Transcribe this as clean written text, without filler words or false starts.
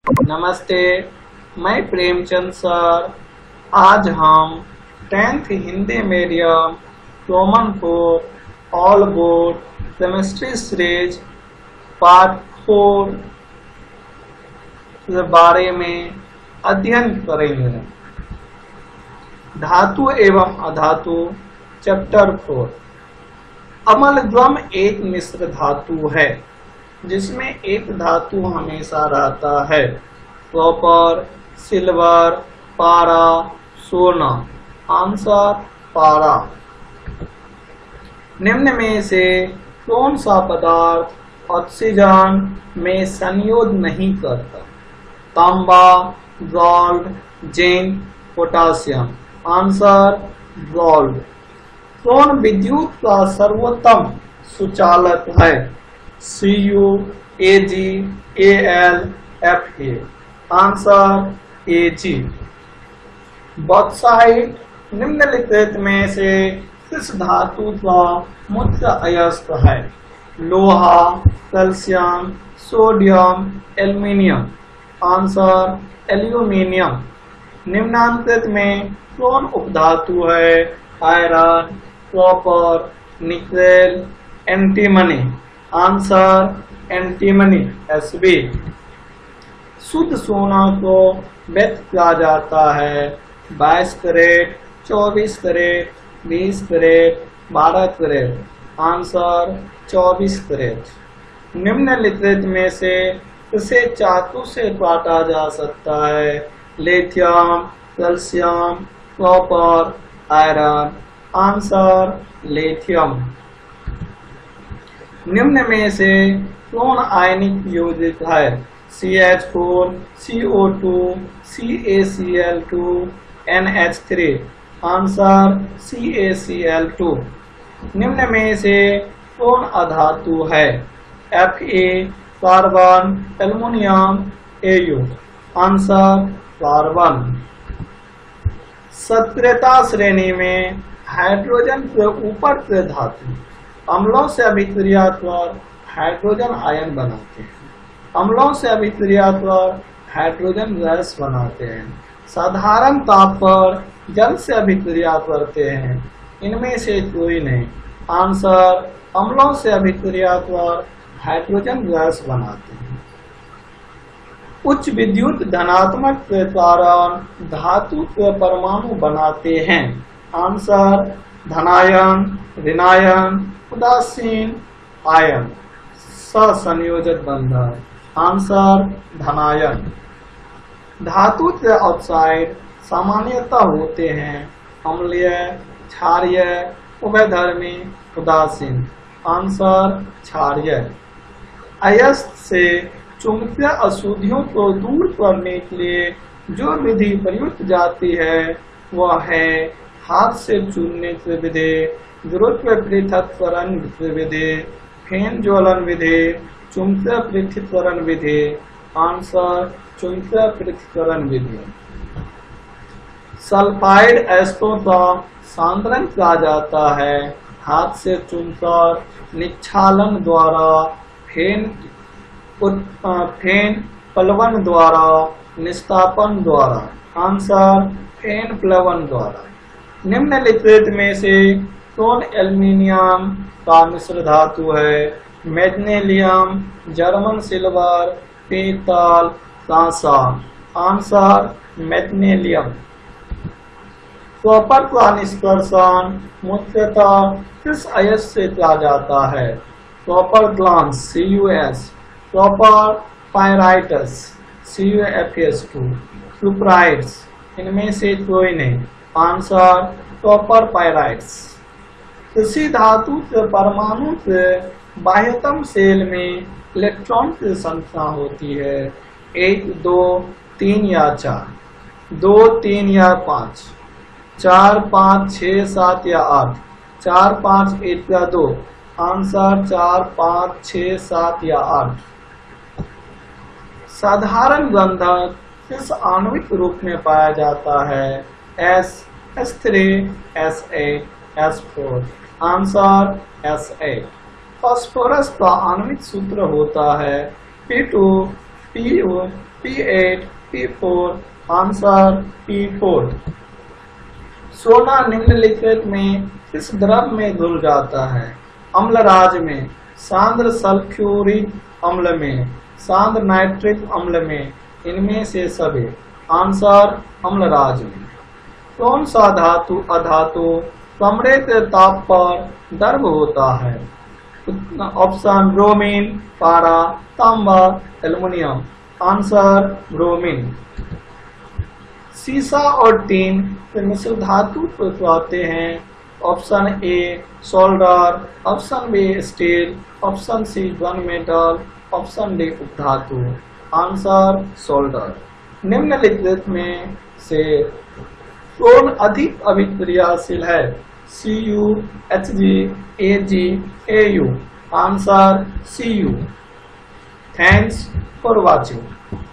नमस्ते, मैं प्रेमचंद सर। आज हम 10th Hindi medium common core all board chemistry series part 4 के बारे में अध्ययन करेंगे। धातु एवं अधातु चैप्टर 4। अम्लद्रव्य एक मिश्र धातु है जिसमें एक धातु हमेशा रहता है। कॉपर, सिल्वर, पारा, सोना। आंसर पारा। निम्न में से कौन सा पदार्थ ऑक्सीजन में संयोज नहीं करता? तांबा, gold, zinc, potassium. Answer gold. कौन विद्युत का सर्वोत्तम सुचालक है? Cu, Ag, Al, Fa। Answer Ag। Bauxite निम्नलिखित में से किस धातु का मुख्य अयस्क है? लोहा, calcium, sodium, aluminium. Answer aluminium. निम्नांकित में कौन उपधातु है? Iron, copper, nickel, antimony. Answer antimony Sb। शुद्ध सोना को व्यक्त किया जाता है 22 carat, 24 carat, 20 carat, 12 carat. Answer 24 carat. निम्नलिखित में से इसे चाकू से काटा जा सकता है? Lithium, calcium, copper, iron. Answer lithium. निम्न में से कौन आयनिक यौगिक है? CH4, CO2, CaCl2, NH3। Answer CaCl2। निम्न में से कौन अधातु है? Fa, carbon, aluminium, Au। Answer carbon. सक्रियता श्रेणी में हाइड्रोजन के ऊपर के धातु अम्लों से अभिक्रिया कर हाइड्रोजन आयन बनाते हैं। अम्लों से अभिक्रिया कर हाइड्रोजन गैस बनाते हैं। साधारण ताप पर जल से अभिक्रिया करते हैं। इनमें से कोई नहीं। आंसर अम्लों से अभिक्रिया कर हाइड्रोजन गैस बनाते हैं। उच्च विद्युत धनात्मक के कारण धातु के परमाणु बनाते हैं। आंसर धनायन, ऋणायन, उदासीन आयन। ससंयोजक बंधन। आंसर धनायन। धातु के ऑक्साइड सामान्यतः होते हैं अम्लीय, क्षारीय, उभयधर्मी, उदासीन। आंसर क्षारीय। अयस्क से चुंबकीय अशुद्धियों को दूर करने के लिए जो विधि प्रयुक्त जाती है वह है हाथ से चूरने की विधि, गुरुत्व पृथक्करण विधि, फेन ज्वलन विधि, चुंबकीय पृथक्करण विधि। आंसर चुंबकीय पृथक्करण विधि। सल्फाइड एस्टों का सांद्रण किया जाता है हाथ से चुनकर, निक्षालन द्वारा, फेन प्लवन द्वारा, निस्तापन द्वारा। आंसर फेन प्लवन द्वारा। निम्नलिखित में से कौन एल्युमिनियम का मिश्र धातु है? मैग्नीशियम, जर्मन सिल्वर, पीतल, कांसा। Answer magnesium. कॉपर का निष्कर्षण मुख्यतः किस अयस्क से किया जाता है? Copper glass CuS, copper pyrites CuFs2, cuprites. इनमें से कोई नहीं। Answer copper pyrites. किसी धातु के परमाणु के बाह्यतम शेल में इलेक्ट्रॉन की संख्या होती है 1, 2, 3 या 4, 2, 3 या 5, 4, 5, 6, 7 या 8, 4, 5, 1 या 2। आंसर 4, 5, 6, 7 या 8। साधारण गंधक किस आणविक रूप में पाया जाता है? S3, S8, S4। Answer S8। Phosphorus का आणविक सूत्र होता है P2, PO, P8, P4, answer P4। सोना निम्नलिखित में किस द्रव में धुल जाता है? अम्लराज में, सांद्र सल्फ्यूरिक अम्ल में, सांद्र नाइट्रिक अम्ल में, इनमें से सभी। आंसर अम्लराज में। कौन सा धातु अधातु कमरे के ताप पर द्रव होता है? ऑप्शन ब्रोमीन, पारा, तांबा, एल्युमिनियम। Answer bromine. सीसा और टीन के मिश्र धातु को कहते हैं? Option A solder, option B steel, option C gun metal, option D उपधातु। Answer solder. निम्नलिखित में से कौन अधिक अभिक्रियाशील है? Cu, Hg, Ag, Au। Answer Cu। Thanks for watching.